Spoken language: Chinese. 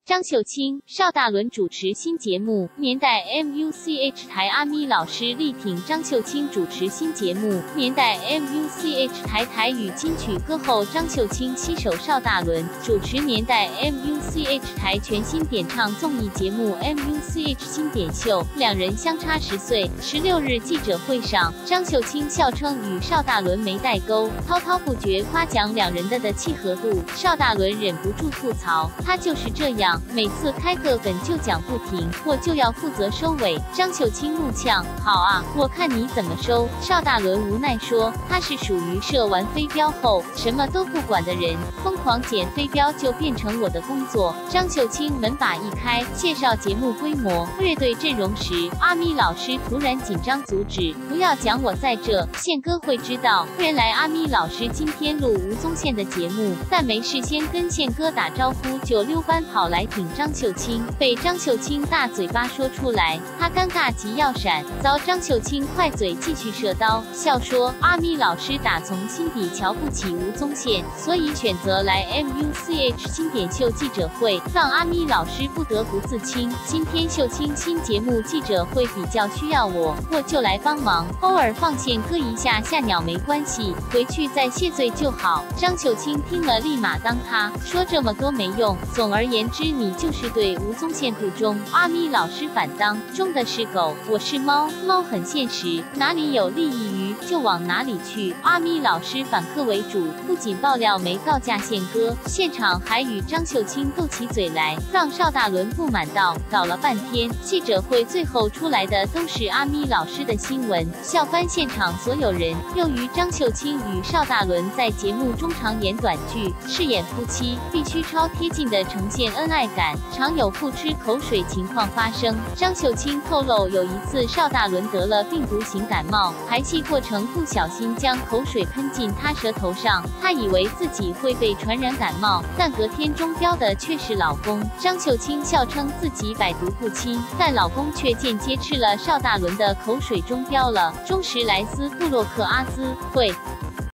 张秀清、邵大伦主持新节目，年代 MUCH 台阿咪老师力挺张秀清主持新节目，年代 MUCH 台台语金曲歌后张秀清携手邵大伦主持年代 MUCH 台全新点唱综艺节目 MUCH 新点秀，两人相差10岁。16日记者会上，张秀清笑称与邵大伦没代沟，滔滔不绝夸奖两人的契合度。邵大伦忍不住吐槽，他就是这样，每次开个梗就讲不停，我就要负责收尾。张秀清怒呛：好啊，我看你怎么收。邵大伦无奈说，他是属于射完飞镖后什么都不管的人，疯狂捡飞镖就变成我的工作。张秀清门把一开，介绍节目规模、乐队阵容时，阿咪老师突然紧张阻止，不要讲我在这，宪哥会知道。原来阿咪老师今天录吴宗宪的节目，但没事先跟宪哥打招呼，就溜班跑来挺张秀清，被张秀清大嘴巴说出来，他尴尬极要闪，遭张秀清快嘴继续射刀，笑说阿咪老师打从心底瞧不起吴宗宪，所以选择来 MUCH 新点秀记者会，让阿咪老师不得不自清。今天秀清新节目记者会比较需要我就来帮忙，偶尔放线割一下下鸟没关系，回去再谢罪就好。张秀清听了立马当他说这么多没用，总而言之你就是对吴宗宪不忠。阿咪老师反当，忠的是狗，我是猫，猫很现实，哪里有利益于就往哪里去。阿咪老师反客为主，不仅爆料没告假宪哥，现场还与张秀清斗起嘴来，让邵大伦不满道，搞了半天记者会最后出来的都是阿咪老师的新闻，笑翻现场所有人。由于张秀清与邵大伦在节目中常演短剧，饰演夫妻，必须超贴近的呈现恩爱感，常有互吃口水情况发生。张秀清透露，有一次邵大伦得了病毒型感冒，排气过程不小心将口水喷进他舌头上，他以为自己会被传染感冒，但隔天中标的却是老公。张秀清笑称自己百毒不侵，但老公却间接吃了邵大伦的口水中标了。中时莱斯布洛克阿兹会。